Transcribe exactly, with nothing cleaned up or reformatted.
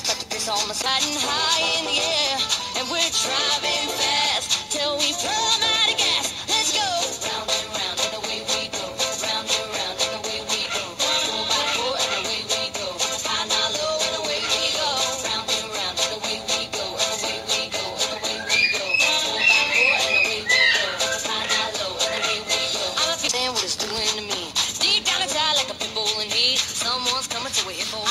got the kiss on the sliding high in the air, and we're driving fast till we run out of gas. Let's go round and round, and away we go. Round and round, and away we go. Four by four, and away we go. High now low, and away we go. Round and round, and away we go. And away we go, and away we go. Four by four, and away we go. High now low, and away we go. I'm not understand what it's doing to me. Deep down inside, like a pit bull in heat. Someone's coming to a hit for